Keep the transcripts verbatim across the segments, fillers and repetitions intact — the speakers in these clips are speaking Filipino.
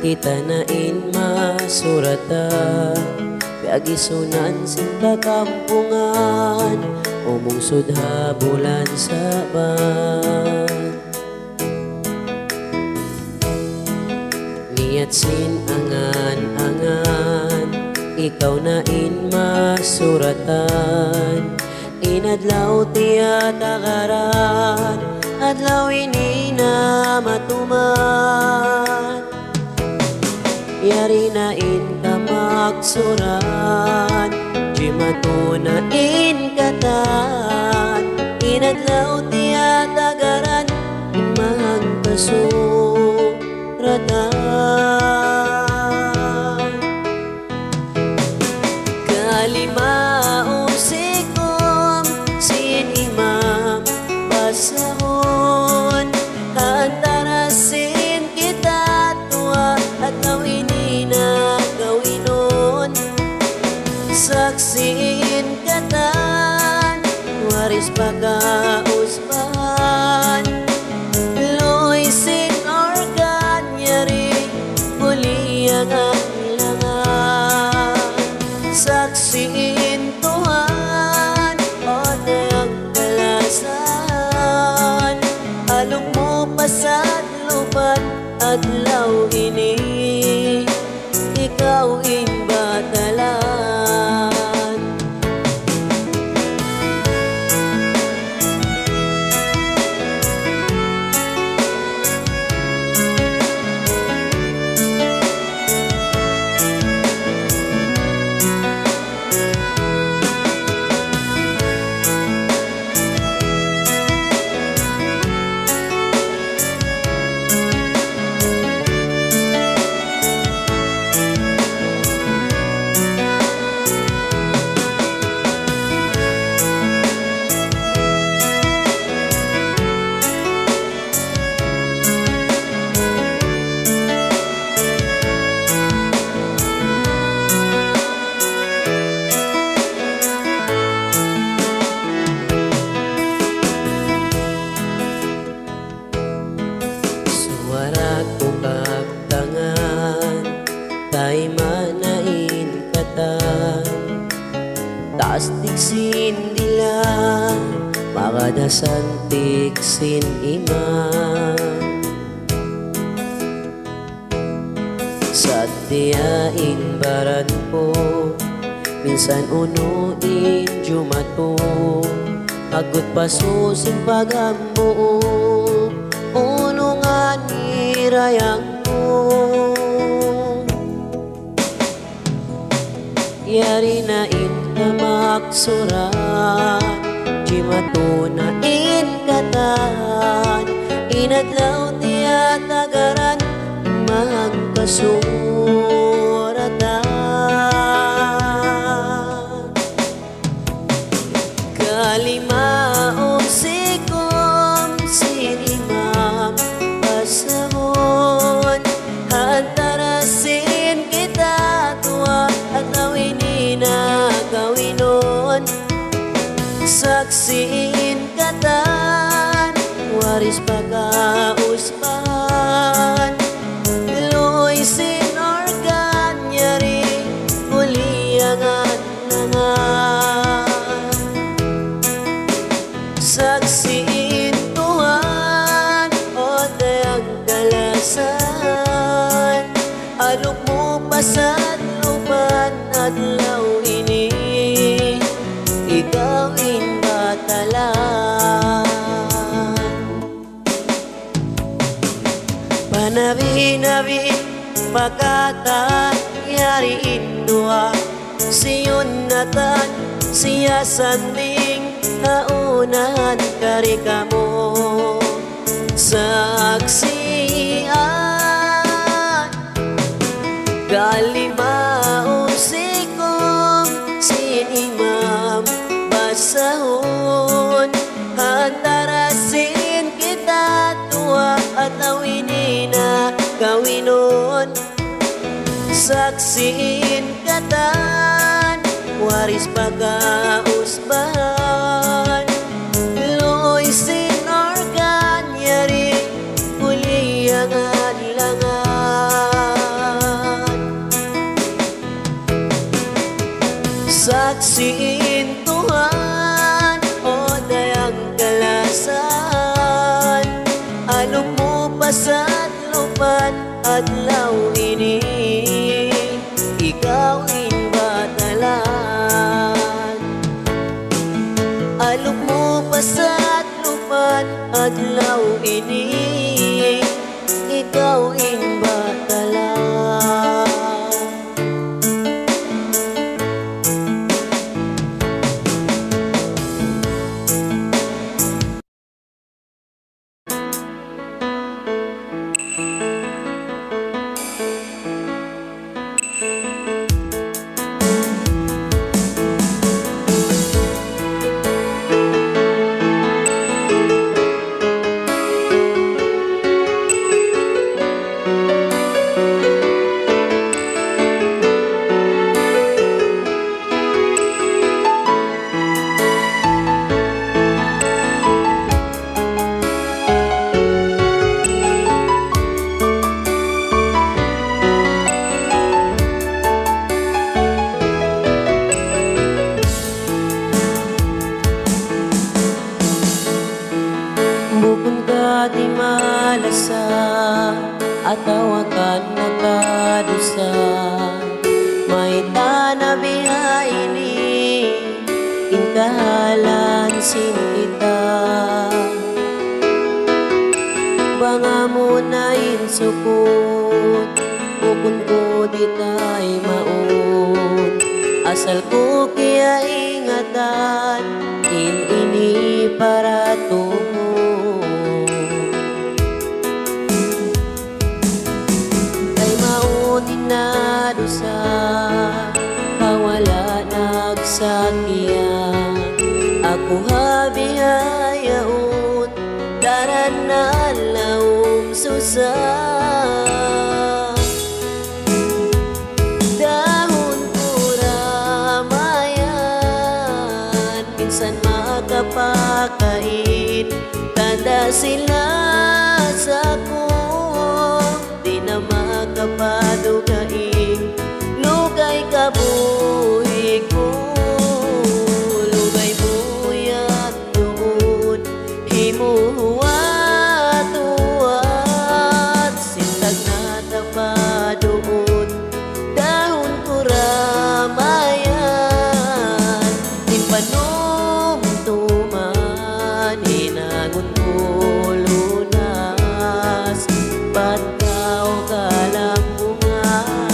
itanain masurata piagisunan sinta kampungan umungsod habulan sa ban niyat sin angan-angan ikaw na in masuratan inadlaw tiya tagaran adlaw ini na matuman yari na in kamaksuran di matuna in katan inadlaw tiya tagaran imang kasuratan kalimao sikom sin imam pasahon hantarasin kita tua at nawini na gawinon saksin katan waris pagkauspahan loisin organ yari kuliang ilangan saksin Tuhan o ang kalasan along mo pasad lupan adlaw ini ikaw in batalan tay manain katan taas tiksin dilan makadasan tiksin iman sadyain baran po minsan unuin jumato agut pasusin pagambo unungan irayang mo yari na in kamaksuran di matuna in katan inadlaw tiya tagaran imang kasuratan kalimao sikom sin imam pasahon hantarasin kita tua at nawini na gawinon saksin katan waris pagkauspahan loisin organ yari kuliangan nangan saksin Tuhan o ang kalasan alok mo pasad lupan adlaw ini ikaw in batalan panabi-nabi pagkatan yari indua siyon natan siya sanding kaunahan kari kamo saksian kalimao sikom sin imam basahon hantarasin kita tua at nawini na gawinon saksin katan waris pagkausbahan loisin organ yari kuliangan langan alok mo pasa't lupan adlaw ini ikaw inbatalan. Alok mo pasa't lupan adlaw ini ikaw inbatalan. Bukod ka di malasa at tawakan nakadusa, may tanabiha ini inkahalan sin kita. Banga mo na insukot bukod ko di tay maun, asal ko kaya ingatan in ini para tungo. Na dosa pawala nagsakya, ako habihayaon daran na laom susa. Dahon ko ramayan minsan makapakain, tanda sila sa ko di na makapadugain. Lugay ka buhi ko, lugay buyan doon, himuhuwat-huwat sintag na tapadoon. Dahon ko ramayan ipanom tuman, hinagon ko lunas pagkaw kalang bunga.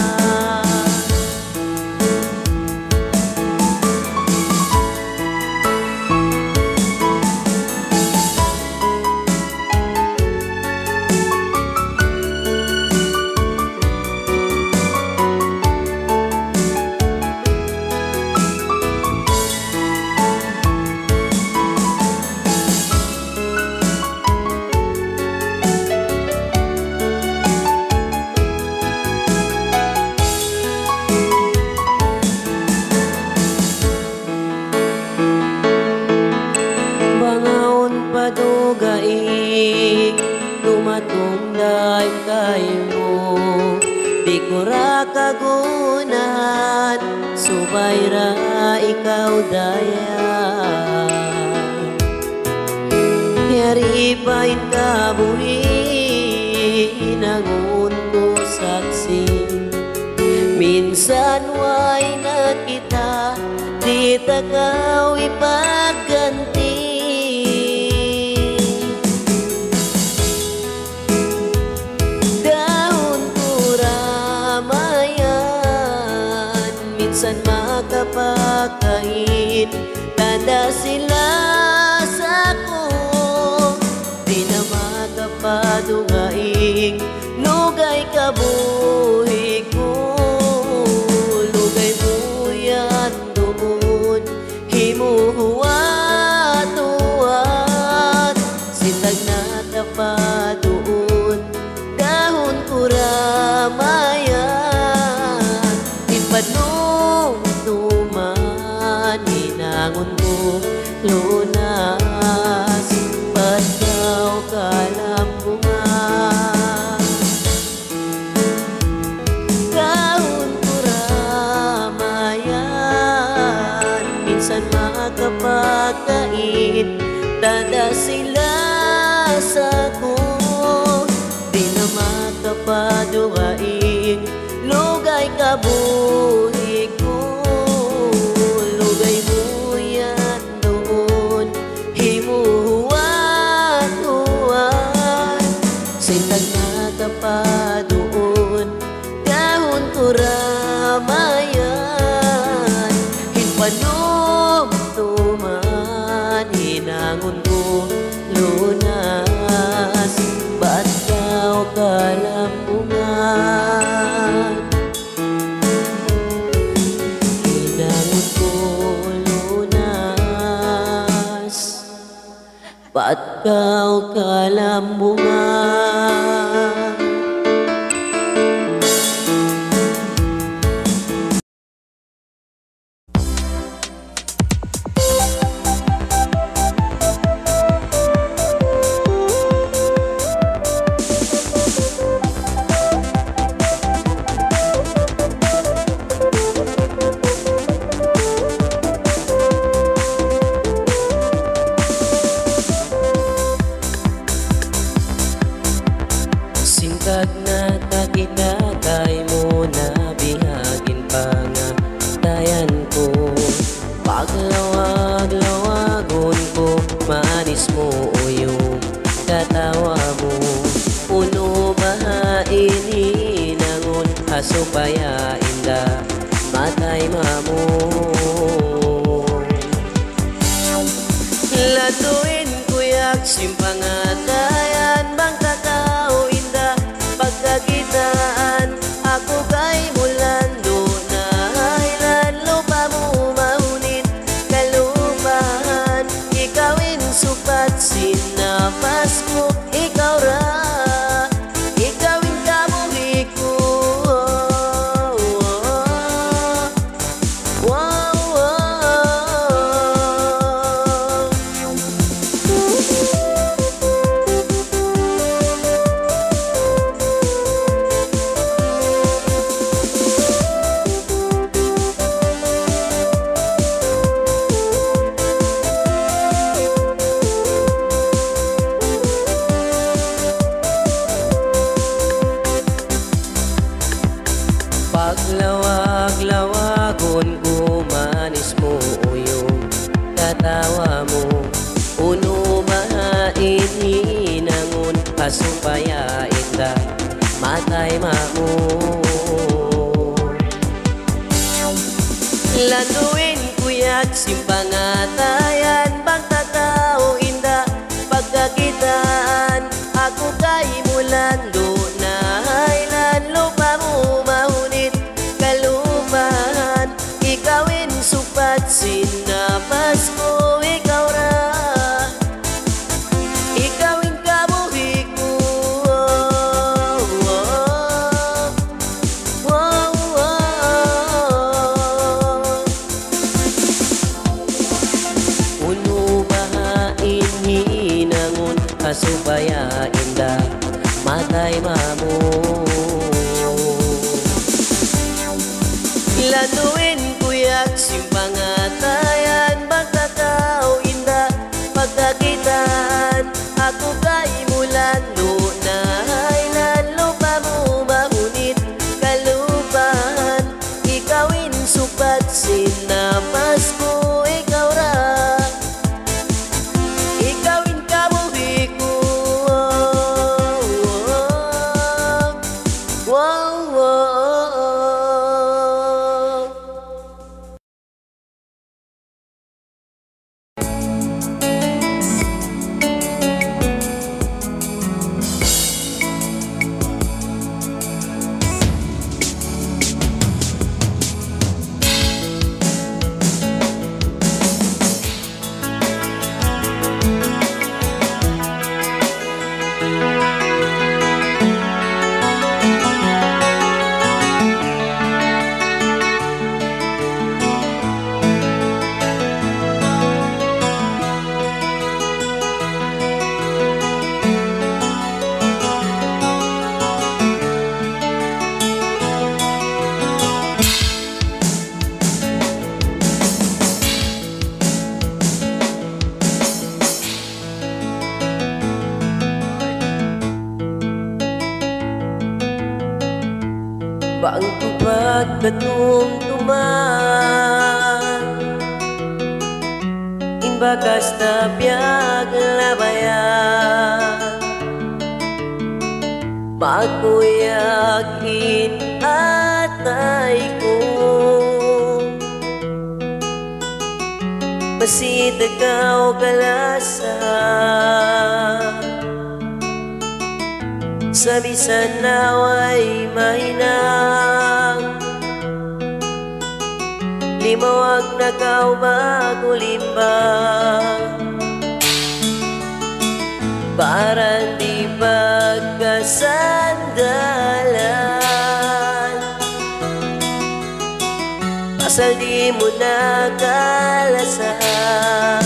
Padugaig tumatungday kayo, di ko ra kagunahan, subay ra ikaw daya. Yari pain kabuhi nangun ko saksi, minsan way na kita di takaw ipagganti. Minsan makapakain, tanda sila sa ko di na makapadugaing. Lugay ka buhi ko, lugay buyan doon, himuhuwat-huwat sintag na tapadoon. Dahon ko ramayan ipanom tuman, hinangon mo lunas pagkaw kalang bunga. Dahon ko ramayan minsan makapagkain, tanda sila sa ko paduhain, lugay kabuhi ko. Lugay mo yan doon, himuhuan-huan. Sintag na ka pa doon, kahon ko ramayan. Hinpanom tuman, hinangon ko lunas. Ba't daw kalambungan? Hinangon ko lunas. Ba't daw kalambungan? Sintag na taginagay mo na bihagin pa nga tayan ko. Paglawag-lawagon ko, manis mo o yung katawa mo. Puno bahain hinangon, aso paya inda matay mamo. Latuin kuyak simpangatayan bang kakao inda pagkakitaan. Ako kay mulando na haylan lupa mo maunit kalupahan. Ikawin supat sinapas ko, ikaw ra ikawin kabuhi ko. Wow, wow. Paglawag-lawagon ko, manis mo o yung katawa mo. Puno bahain hinangon, pasumpaya inda matay mamo. Landuin kuyak simpangatayan bang tatao inda pagkakitaan. Ako kay mulando na haylan lupa mo mahunit kalupahan. Ikawin supat sinapas ko, ikaw ra ikawin kabuhi ko. Wow, wow. Puno bahain hinangon, asupaya inda matay mamo. Landuin kuyak simpangatayan bang kakao inda pagkakitaan. Ako kay mulando na haylan lupa mo mahunit kalupahan. Ikawin supat sinapas ko, ikaw ra ikawin kabuhi ko. Wow, wow. Pangtupad katumtuman Inbakas na biyag labayan Magkuyagin atay ko Masitagaw kalasan Sa bisan naway mahinang Limawag na kao magulimbang Parang di pagkasandalan Asal di mo nakalasahan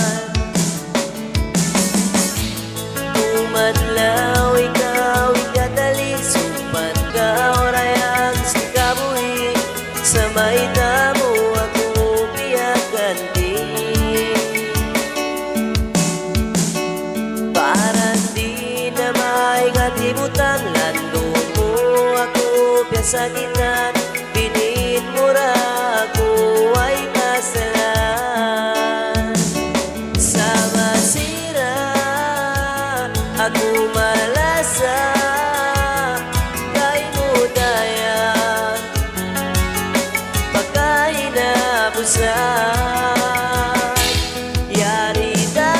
Umadlaw ikaw ikatali Sumat ka orayang sikabuhi Sa may tamo ako piyaganti Parang di na may katibutang Lando mo ako piyasagitan Pinit mura ako ay kasalan Sa masira ako malasa Kay mo daya Pagkahinapusan Yari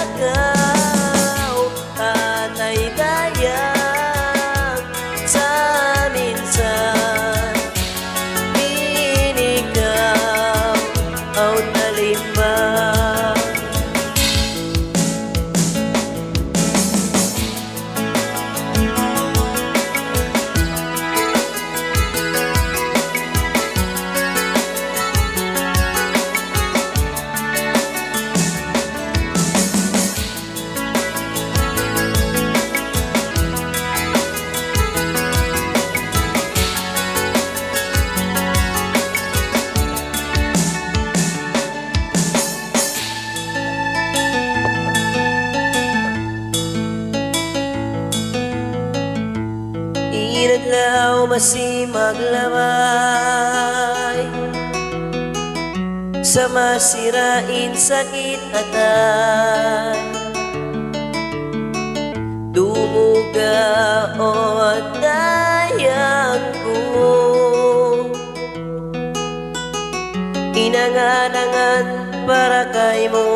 dagaw Atay dayang Sa minsan Inikaw Aw nalimbang Inaglaw masimag lamay Sa masirain sakit atay Dumuga o dayang ko Inanganangan para kay mo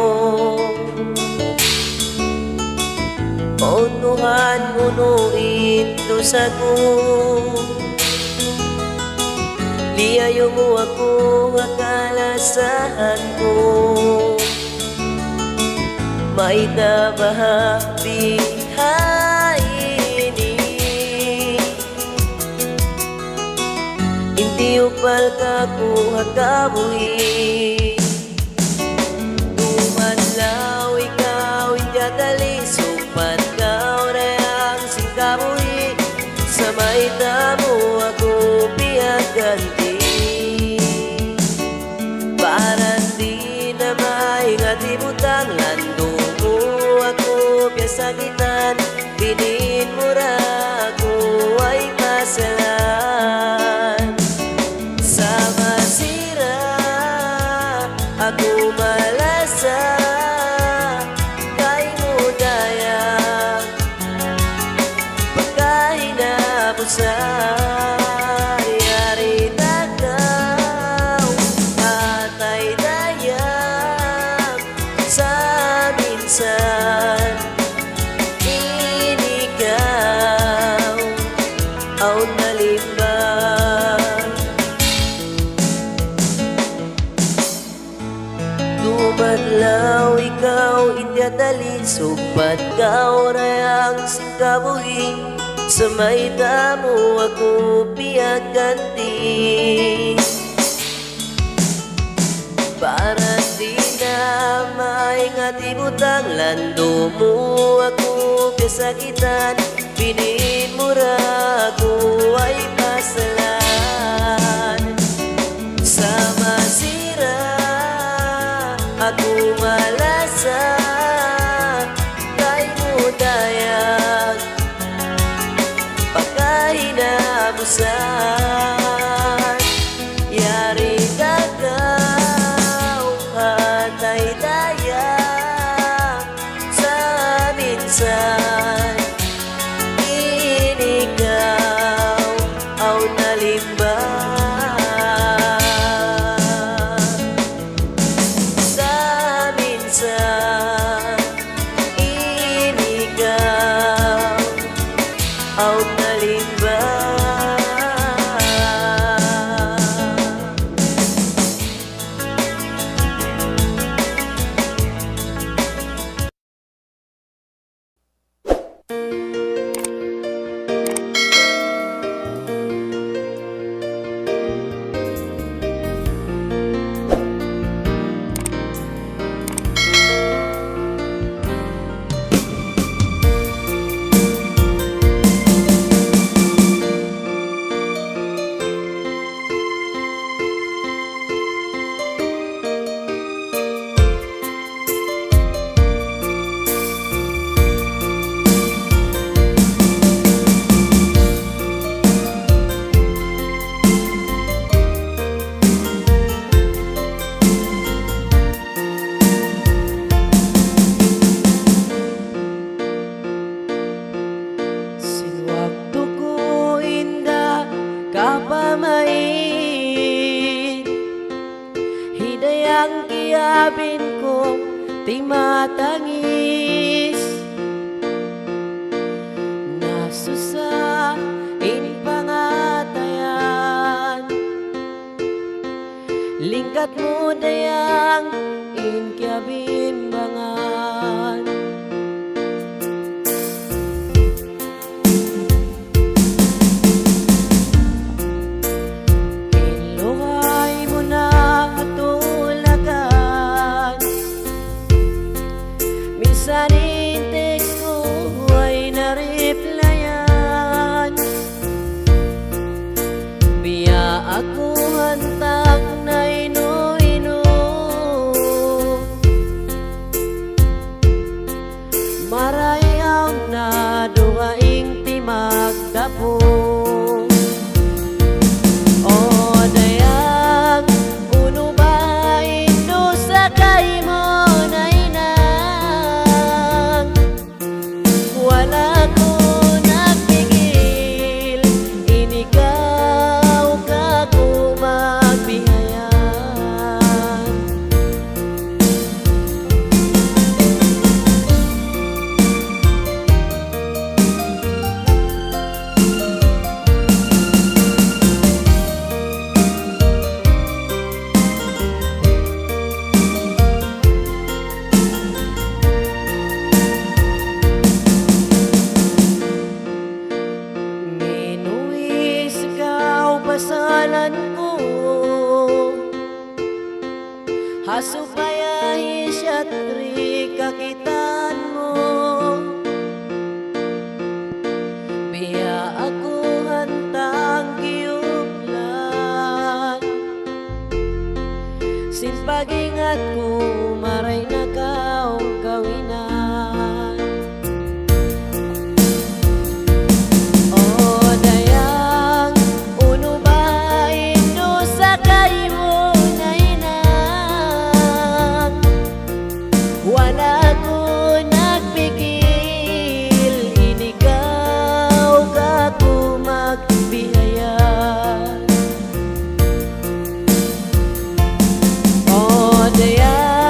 Paunuhan mo no ito sa ko Liyayo mo ako akalasahan ko May tabahabi haini Hindi upal ka ko hakabuhi Tumadlaw ikaw injatali Supat ka orayang singkabuhi Sa may tamo ako piyaganti Parang di na may ngatibutang Lando mo ako piyasagitan Pinin mura ako ay kasalan Sa masira ako malasa Kay mo daya Pagkahinapusan Yari dagaw Atay dayang Sa minsan Inikaw Aw nalimbang Dumadlaw ikaw inyatali Supat ka orayang singkabuhi Sa may damo ako piyaganti Para di na may ngatibutang Lando mo ako piyasagitan Pinin mura ako ay pasalan Sa masira ako malasa Kay mo dayang Pagkahinapusan aw kalimba. Kapamain hidayang kiabin ko ti matangis nasusa in pangatayan lingkat mo dayang in kiabin bangan. Minsan in-text ko ay na-replyan, biya ako hantang na ino-ino, marayaw na duhaing timagdapo. O dayang uno ba ino sa kay mo na wala ko nagpigil, inigaw ka ko magbihayan. Pasalan ko hasupayahin siya tri kakitan mo, biya ako hantang giuplan, sinpagingat ko maray na kao kawinan. Wala ko nagpigil, inigaw ka ko magbihayan. O dayang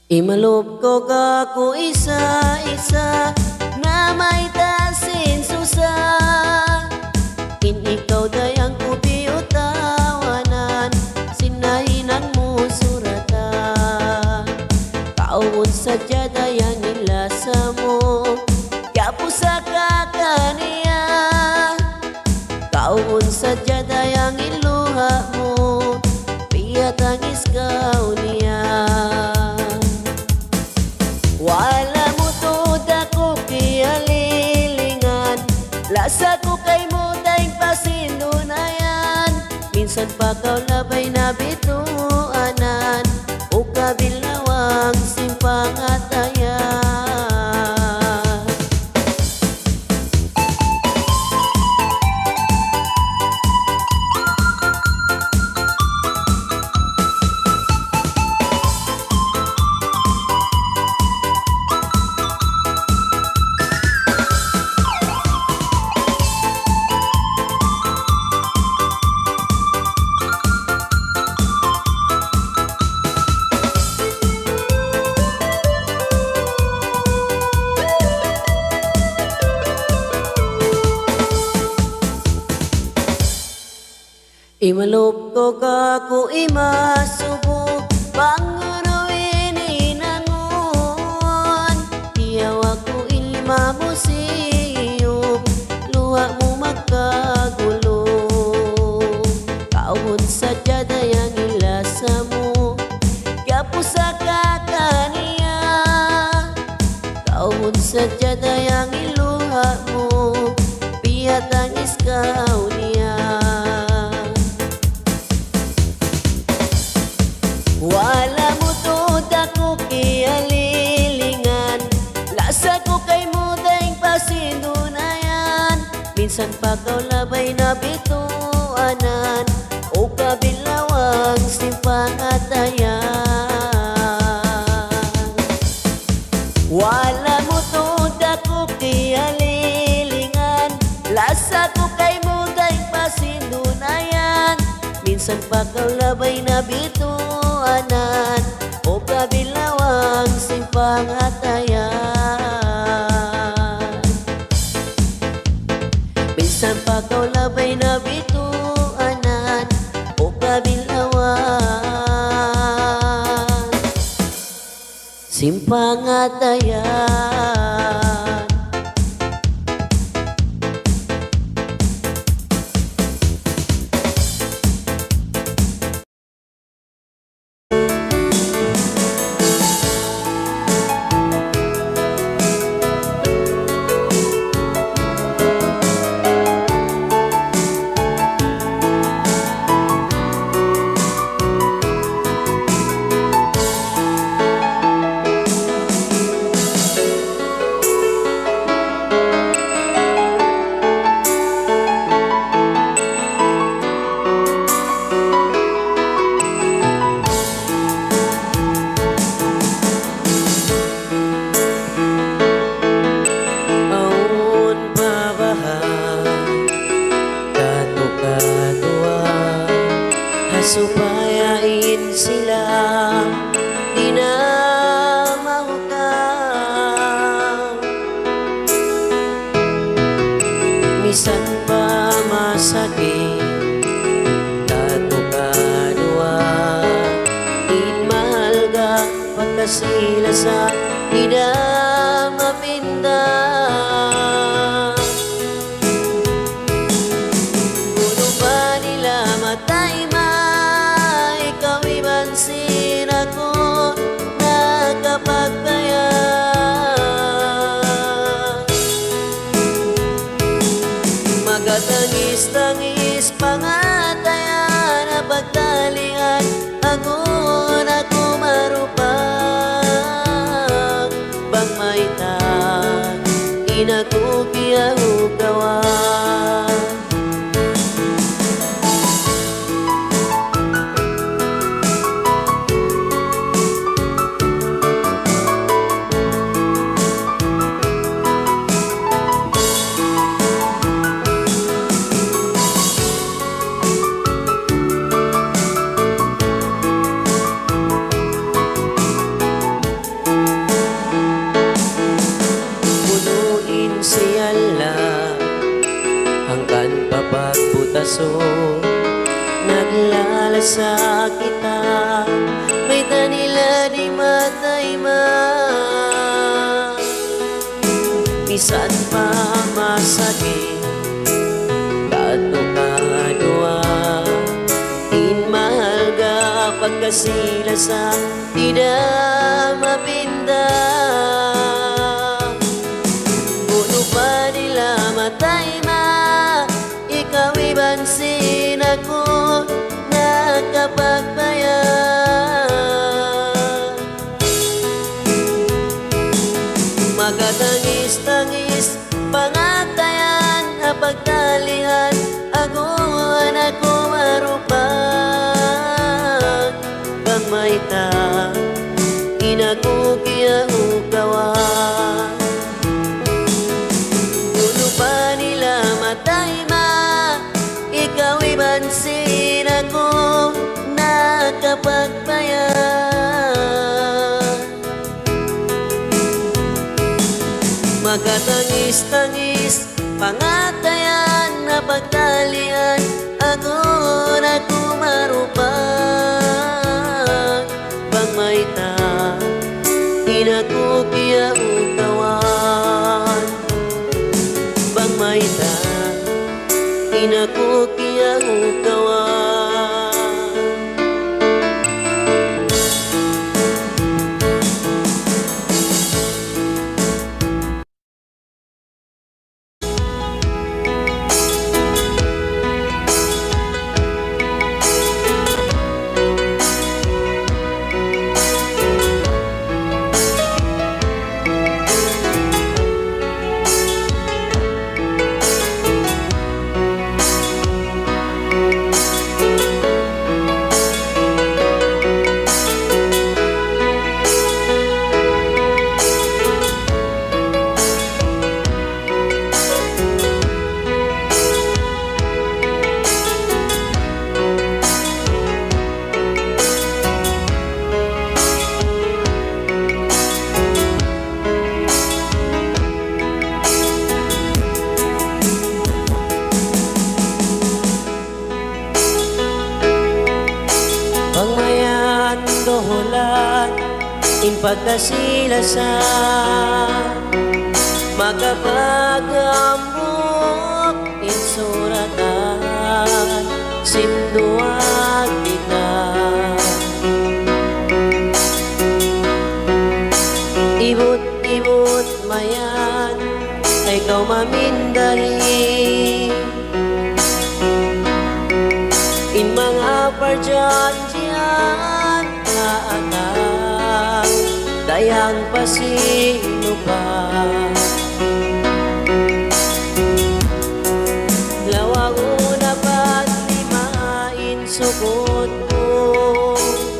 Imaloob ko ka ko isa-isa na may tasin susa. In ikaw dayang kubi o tawanan, sinahinang mo suratan. Kaon sadya dayang ilasa mo, kapo sa kakaniya. Kaon sadya dayang iluha mo, piyatangis kau niya. Wala mo to dako kialilingan, lasa ko kay mo daing pasindunayan. Minsan pa kau labay na bituanan, o kabilawang simpang atayan. Imaloob ko ka ko imasubo, panguruin inangon. Tiyawa ko ilma mo siyong, luha mo magkagulo. Kaon sadya dayang ilasa mo, kapo sa kakaniya. Kaon sadya dayang iluha mo, piyatangis kau niya. Wala mo to dako kialilingan, lasa ko kay mo daing pasindunayan. Minsan pa kau labay na bituanan, o kabilawang simpang atayan. Wala mo to dako kialilingan, lasa ko kay mo daing pasindunayan. Minsan pa kau labay na bituanan, o kabilawang simpang atayan. Minsan pa kau labay na bituanan, o kabilawang simpang atayan. Supayain sila di na mahukam. Misan pa masakit tato kadua, in mahal ka pagkasila sa di na mapinda. Gulo pa nila matay sin ako nakapagtaya. Magatangis-tangis pangataya na pagtalingan, ako na kumarupag bang maitan inakupiyahu kawan. puso. Naglalasa kita, may tanila di matay ma. Bisan pa masakit, kato kadua. Inmahal ka pagkasilasa, tidak mapinda. Puno pa nila matay ma, ikaw ibansin ako nakapagbayan. Magatangis-tangis pangatayan, apagtalian ako anak ko marupag. Pagmaita inakukiya ukawan. Puno pa nila matay ma, ikaw ibansin ako nakapagbayan. Magkatangis-tangis pangatayan na pagtalian ako na kumarupag. Pagmaita inakukiya ukawan. Pagmaita inakukiya ukawan. Pagmayan doholan in pagkasilasan, makapagambok in suratan, simduan kita. Ibut-ibut mayan ay kau mamindahi, in mga parjanjian na anak, dayang pasino pa. Lawang una ba't limain sukot ko,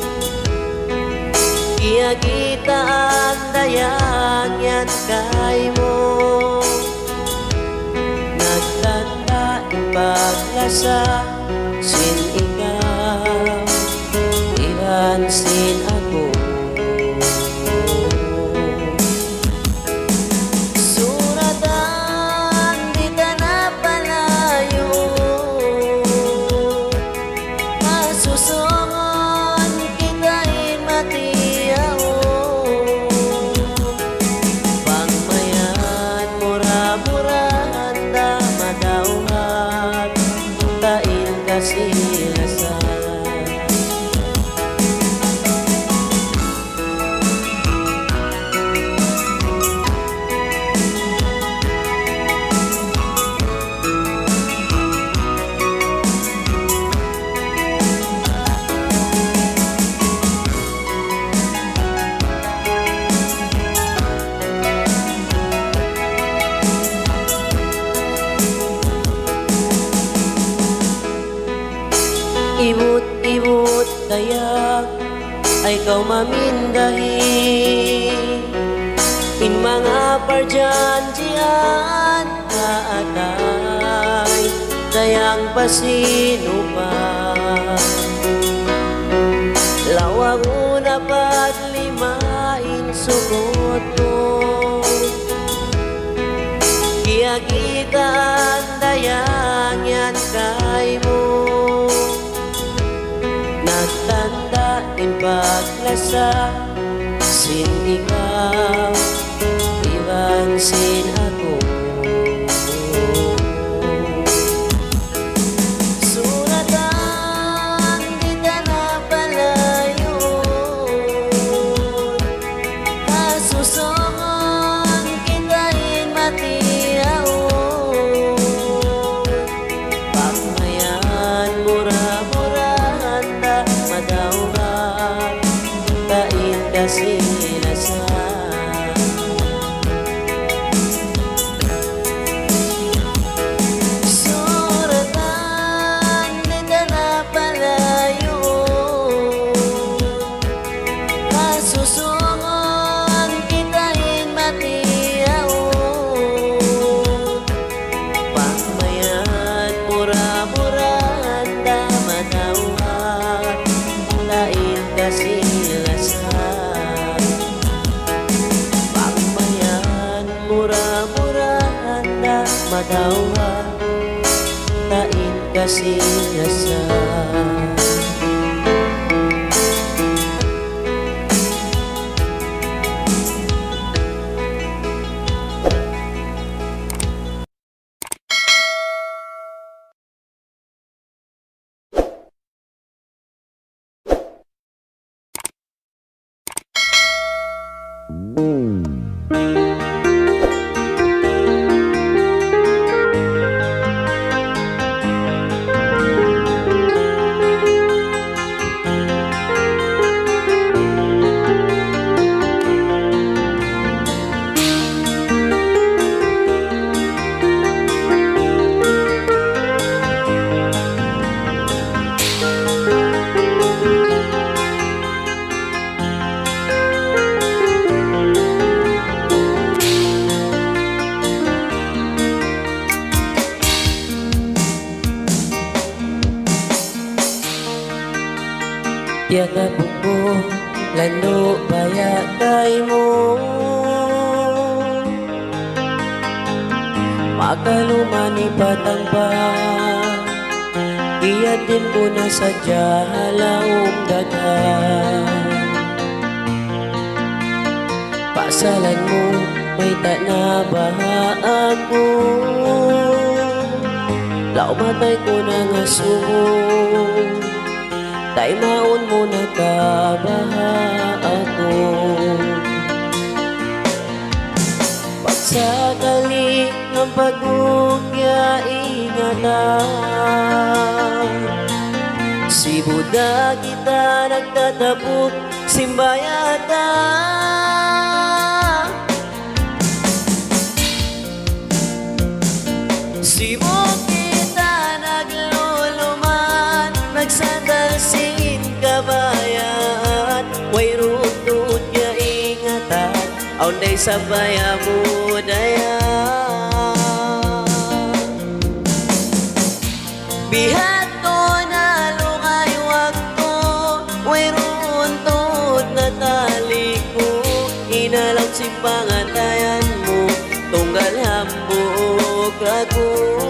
iya kita ang dayang yan kay mo. Nagtanda ipaglasa sin ikaw, ibansin ako. Suratan di ka na palayo, masusongon kita'y matiyaw. Pagmayan mura-mura handa madawat, tain kasilasan. Ibut-ibut dayak ay kau mamindahi, in mga parjanjian na atay, dayang pasino pa. Lawag una paglimain sugot ko, kaya kita ang dayang yan kay mo. aking paglasa. Sin ikaw, iwansin ako. Suratan kita na palayo, kasusongon kitahin matiyaw. Pagmayan mura-murahan ta madawat, tain kasi nasa. Suratan kita na palayo, kasusongon kitahin matiyaw. Pagmayan mura-murahan ta madawat, tain kasi lasa. Pagmayan mura-murahan ta madawat, tain kasi lasa. Tiada buku landuk bayak kaimu, maka lumani patang pa iyatin ko na sadya halaong dagan. Pasalan mo may tanabaha ako, lau matay ko na nga sumo, tay maun mo nakabaha ako. Pagsakali ng pagugya ingatan, si Buddha kita nagtatapok simbayata. Si kita nagluluman, nagsatalsin kabayan, way rutut ya ingatan, aunday sabaya budaya. Bihat ko na lungay wakto, way runtut na tali ko, inalaw si pangantayan mo, tunggal hambog ako.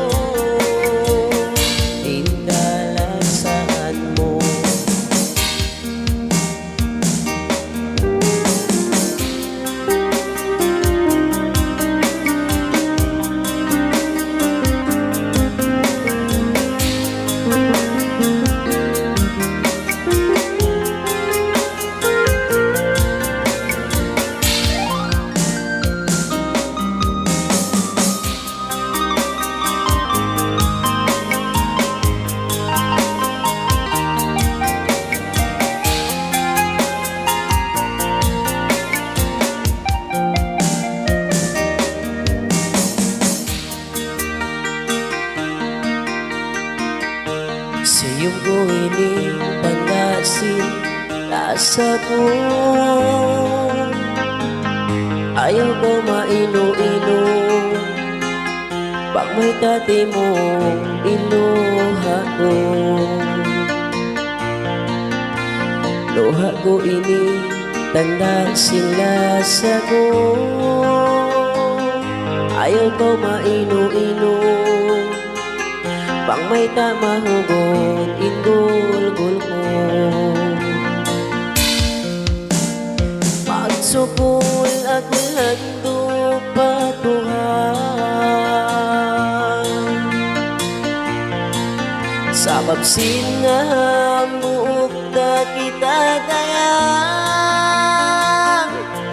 Siyong ko ini tandasin lasa ko, ayaw ko maino-ino, pag may tati mo iluha ko. Luha ko ini tandasin lasa ko, ayaw ko maino-ino, pang may tamahugon, inggol-gol ko. sukul aku hantu patuhan, sabab sinamuk na kita tayang.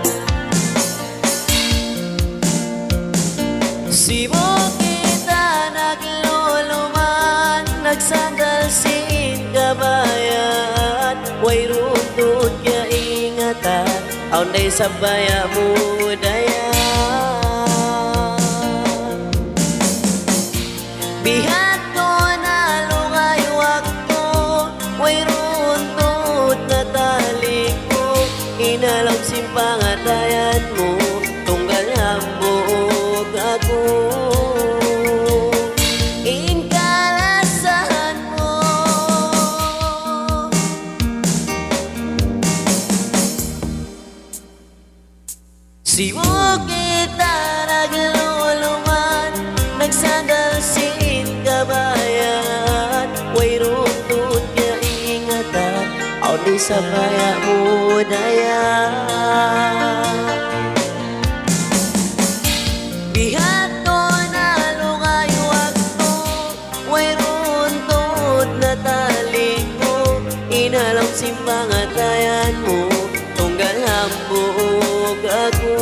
Sibuk kita nagluluman, nagsandal sin kabayan, way runtut kya ingatan, aunday sabaya mo dayan. Bihat ko na lungay wakto, way runtut na talik ko, inalaw simpangatayan mo, tunggal hambog ako. Inkalasahan mo, sibuk kita nagluluman, nagsandal sin kabayan, way runtut kya ingatan, aunday sabaya mo dayan. Bihat ko na lungay wakto, way runtut na talik ko, inalaw simpangatayan mo, tunggal hambog ako.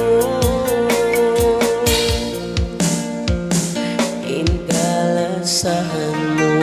Inkalasahan mo,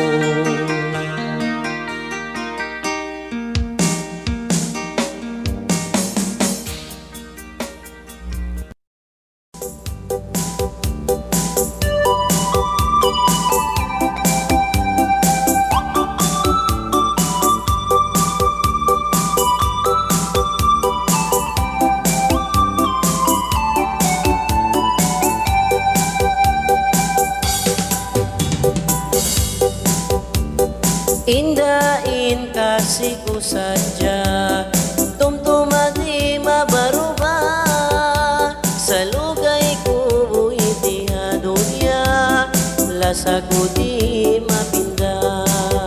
indain kasi ko sadya, tumtumadi mabaruba, sa lugay ko buitiha dunya, lasa ko di mapinda.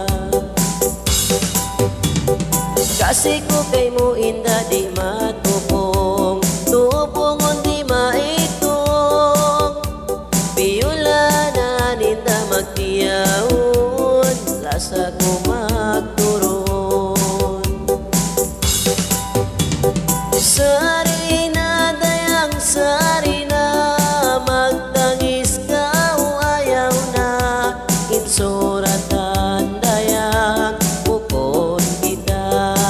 Kasi ko kay mo inda di matupong, tupong di maitong, piyula na ninda magtiyahon, lasa ko magturon. Sari na dayang sari na, magtangis ka o ayaw na, insuratan dayang bukod kita.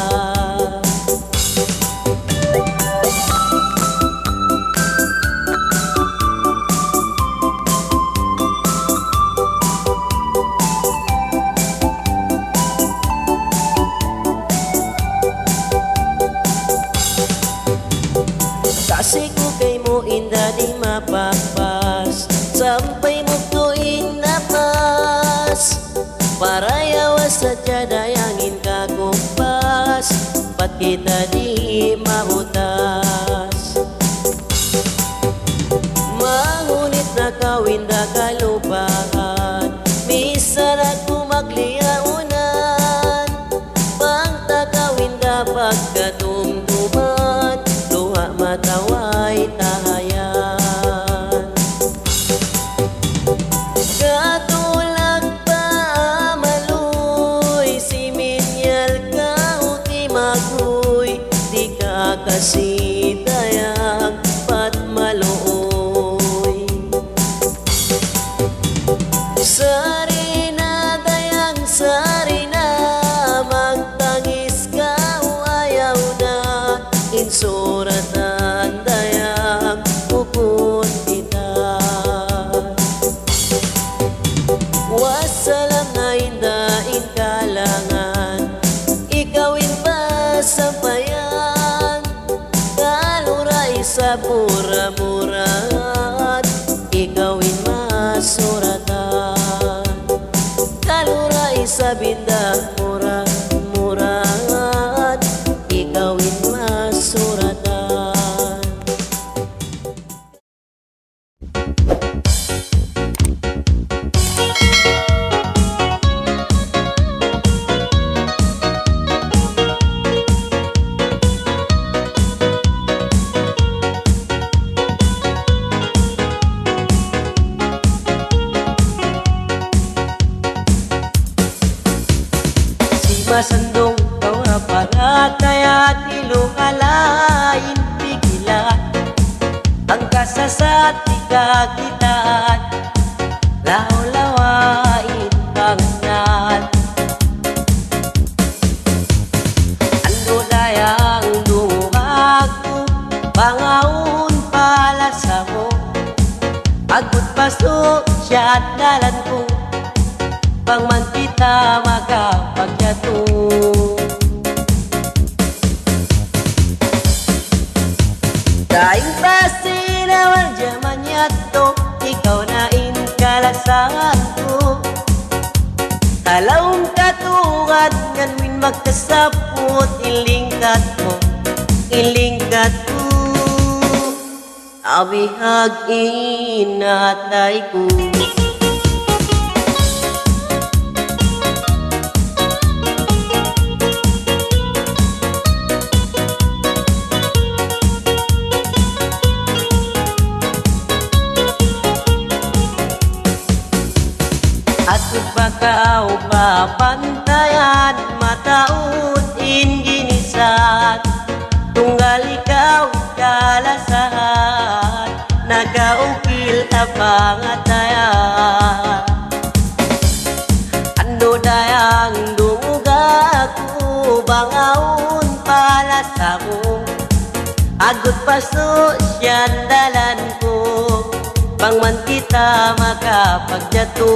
Kasi ko kay mo inda di mapakpas, sampay mo tuin napas, parayawas sa tiyadayangin kakumpas, pat kita di mabutas. Mangunit na kawinda kalupahan, misan ako magliyaunan, pagtakawinda pagkatumtuman, luha mataway tahayan. Katulak pa maluy, siminyal ka o di maghuy, di ka kasi dayang pat maluoy. Sari na dayang sari na, magtangis ka o ayaw na, insuratan dayang bukod kita. Wasalam na indain kalangan, ikawin pa sampayan, kaluray sa mura-murat, ikawin masuratan, kaluray sa bindang mura-murat, ikawin masuratan. Kataya't ilukalain pigilan ang kasasat ikakitaan, law-lawain panganan. Ando dayang dumuhag ko, pangaon pala sa mo, agut paso siya dalan ko, pangman kita makapagyato. Daing pasinawal jaman yato, ikaw na inkalasahan ko. Talawang katuwad nganwin magkasapot, ilingkat mo, ilingkat mo. Abihag inatay ko. At pagkao papantayan, mataod inginisan, tunggal ikaw kalasahan, nagaukil na pangatayan. Ando dayang dumuga ko, bangaon pala sa mo, agot paso siyan dalan ko, pangman kita makapagyato.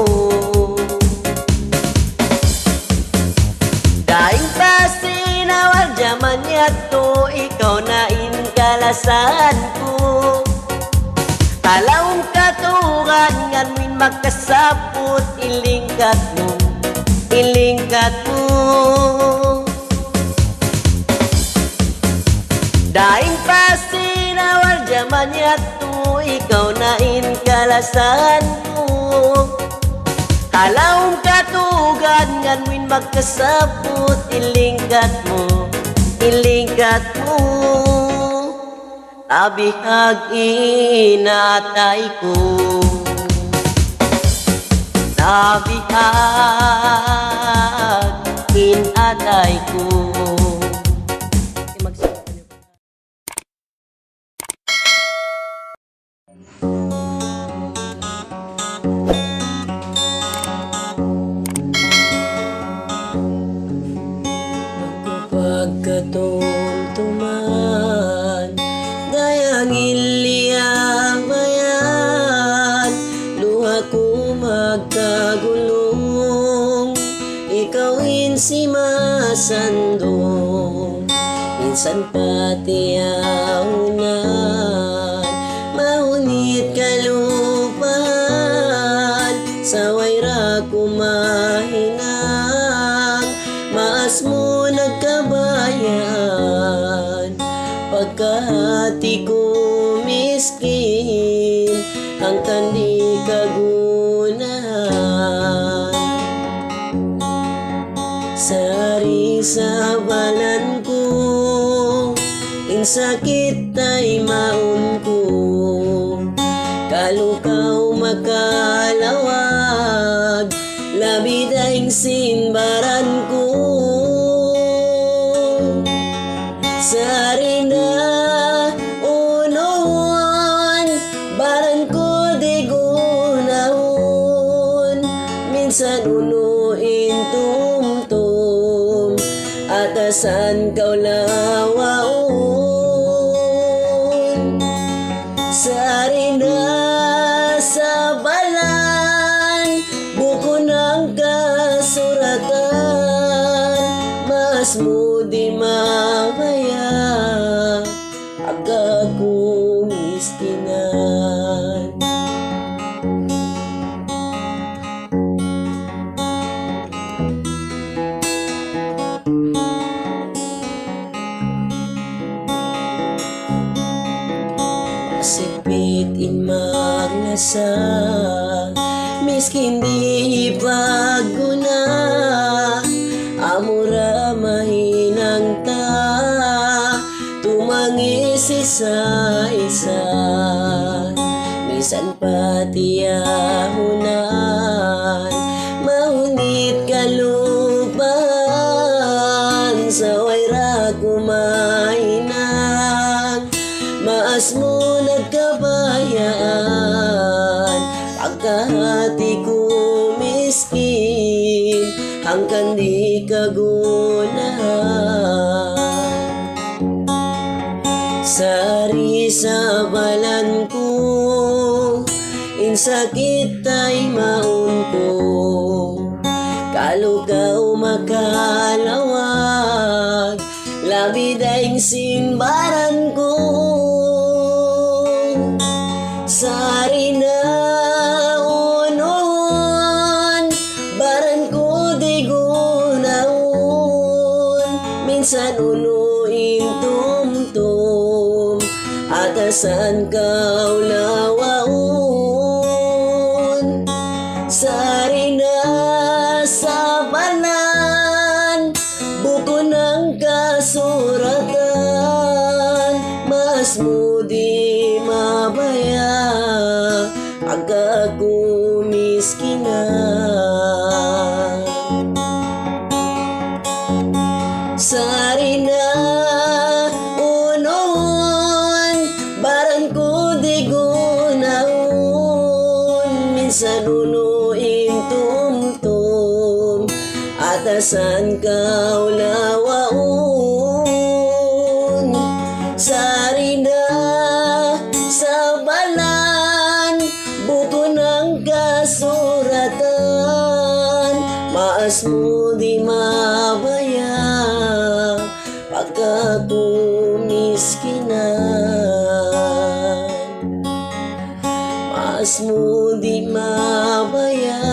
Daing pasinawal jaman yato, ikaw na inkalasan ko. Talawang katugan nganwin magkasapot, ilingkat mo, ilingkat mo. Daing pasinawal jaman yato, ikaw na inkalasan ko. Talawang katugan nganwin magkasapot, ilingkat mo, ilingkat mo. Abihag inatay ko, abihag inatay ko. Pagkatumtuman, dayang iliyang bayan, luha ko magkagulong, ikaw insi masandong, minsan pati aunan, mahunit kalupahan, sa wayra ko mahinang, maas mo nagkabayan, pagkahati ko miskin, ang kandi kagunahan. Sari sa balan ko, insakit ay maun ko, kalukaw makalawag, labi daing sinbaran ko. Sari na unon, baran ko di gunahon, minsan unuin tumtum, atasan kau lawaon. Sari na sa balan, buko ng kasuratan, mas mo di mamaya, aga kong iskinan. Sipit in magnasa, miskin di paguna, amura mahinang ta, tumangis isa-isa, misan pati ahunan, mahunit kalupan, sa way kumainang maas mo nagkabayaan pagkahati ko miskin hanggang di kagunahan sari sa balan ko insakit ay maun ko kalugaw makalawag labi daing simbaran ko sari na unon baran ko di gunaon minsan unuin tumtum atasan kau lawaon sari na sa balan buko ng kasuratan mas mo di mabaya pagka kumiskinan sari na unon baran ko di gunaon minsan unuin tumtum atasan kau lawaon sari na sa balan buko ng kasuratan maas mo di mabaya pagka kumiskinan maas mo di mabaya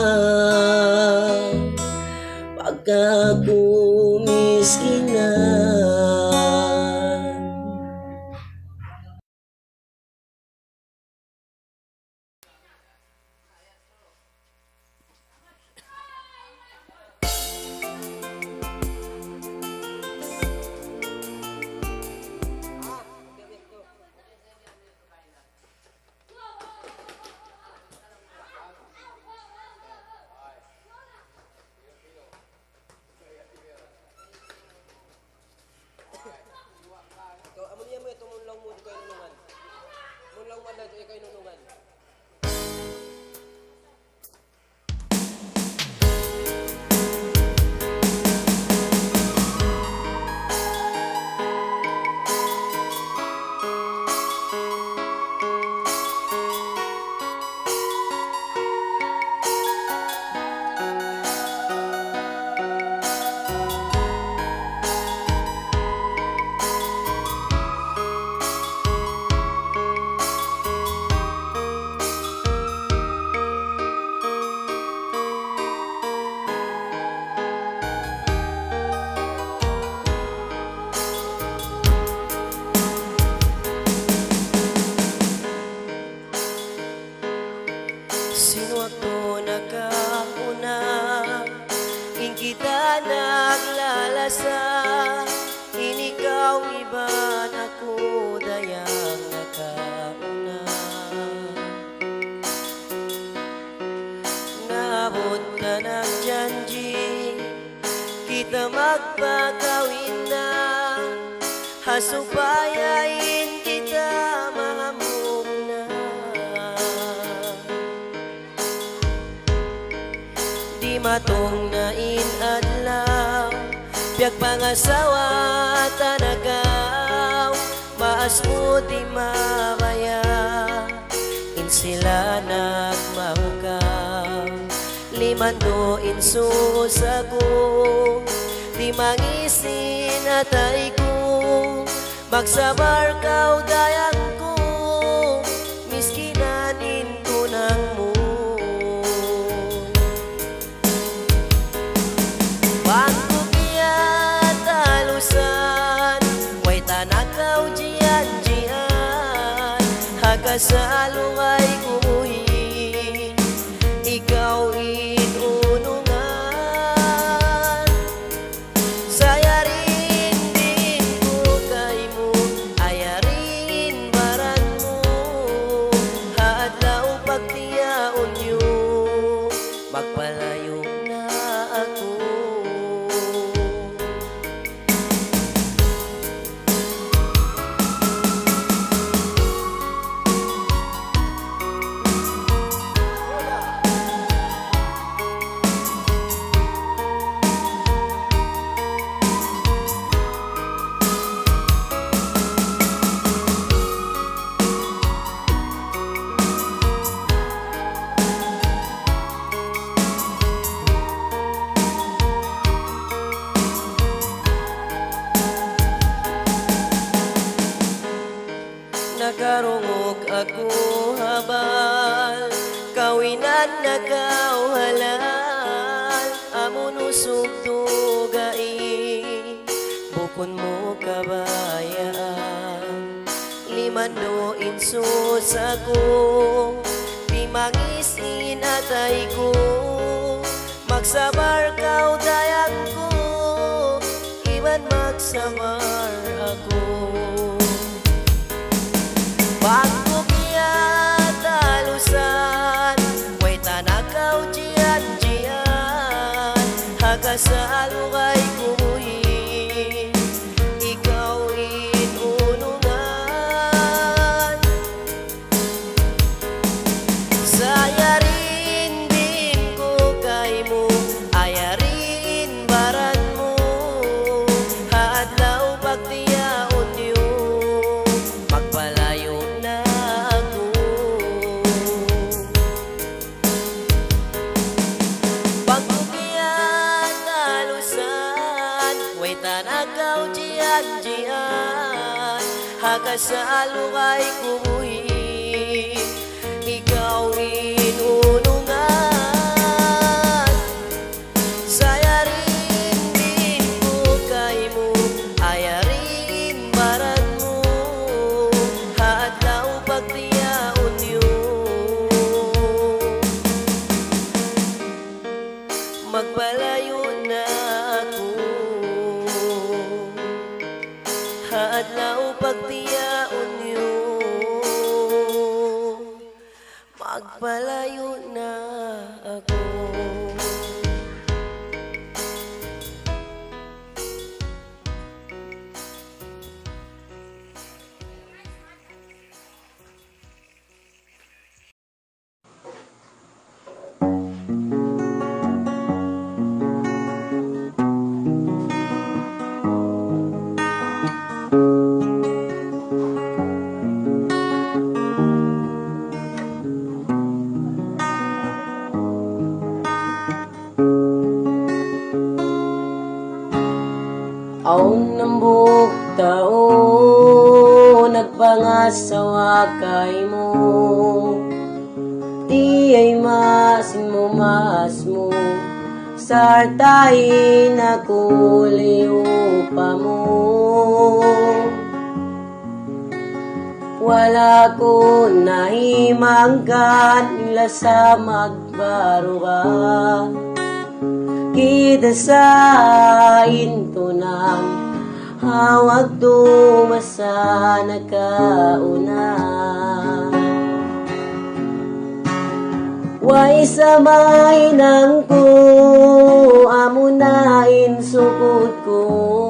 pagka kumiskinan. Sino ako nakauna? In kita naglalasa inikaw iba ako dayang nakauna Nabot ka ng janji kita magpakawin na hasubayain kita mahamog na di matong nain adlaw biag pangasawa tanagaw maas mo di mabaya in sila nagmahukaw limando insusago di mangisin atay ko magsabar kau dayang ko miskinanin tunang mo pagkukiat talusan way tanakaw jian-jian hagasalong ay kumuhi ikaw inunungan sayarin din ko kay mo ayarin baran mo hadlaw pagtiyaon nyo magpalayo na ako nakarungog ako habal, kawinan nakaw halal, amon usog tugain, bukon mo kabayaan, limando insus ako, di mangisin atay ko, magsabar kau dayang ko, iban magsabar ako. Pagkukya talusan, way tanakaw jian-jian, hagasalo kay kumuhin, ikaw inunungan. Sayarin din ko kay mo, ayarin baran mo, haadlaw pagtiyaon niyo, magpalayo na ako. Pagkukiyan talusan, way tanagaw jian-jian, hakasalo kay kumuhin, ikaw inunungan. Sayarin din ko kay mo, ayarin baran mo, haadlaw pagtiyaon niyo, magpalayo na ako. Haadlaw pagtiyaon niyo, magpalayo na ako. Aon ng buok taon, nagpangasawa kay mo, di ay masin mo mas mo, sartain ako liupa mo. Wala ko nahimanggan nila sa magbaruga, kita sa into ng hawag dumasa nakauna. Way samay nang ko, amunain sukot ko,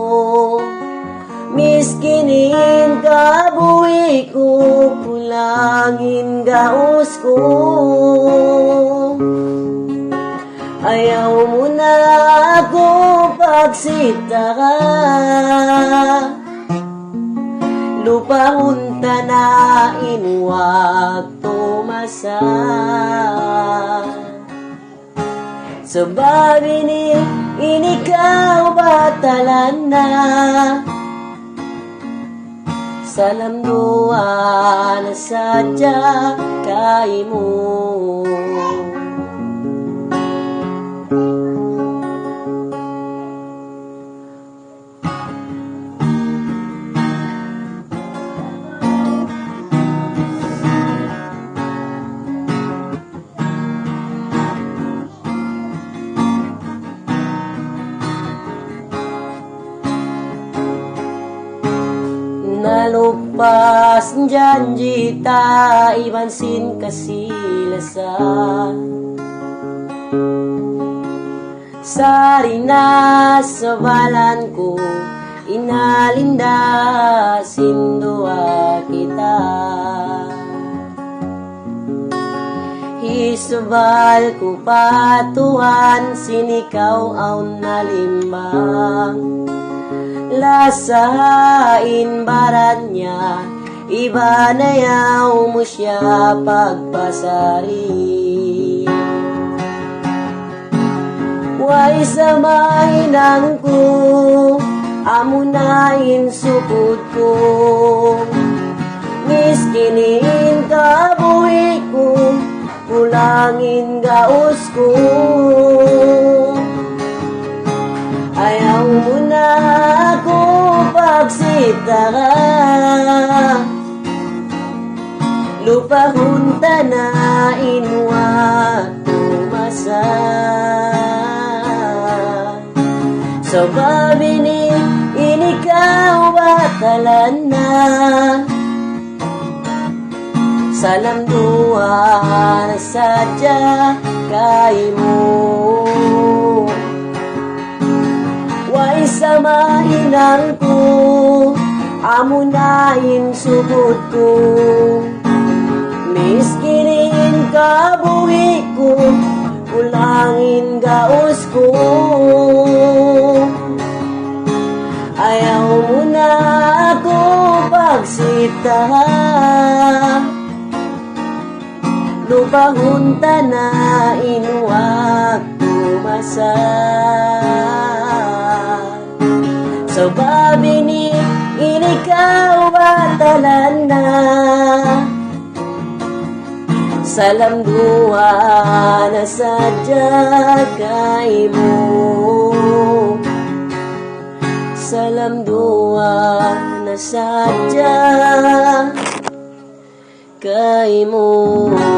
miskinin kabuhi ko, kulangin gaos ko. Ayaw mo na ako pagsita ka, lupa unta na inuwag tumasa. Sa babi ni inikaw batalan na, sa lamduan na sadya kay mo. Nalupas janji ta ibansin kasilasan, sari na sa balan ko, inalinda sindua kita. Hisubal ko patuan, sinikaw aw nalimbang, lasain barat niya, iba na yaw mo siya pagpasari. Way samahinang ko, amunain sukot ko, miskinin kabuhi ko, kulangin gaos ko. Ayaw mo na ako pagsita ka, lupahunta na inwa tumasa. So babini inikaw batalan na, salam dua sadya kay mo. Way samahinan ko, amunahin sugod ko, miskinin kabuhi ko, ulangin gaos ko. Ayaw mo na ako pagsita, lupahunta na inuwag tumasa. So babini inikaw batalan na, salam dua na sadya kay mo. Salam dua na sadya kay mo.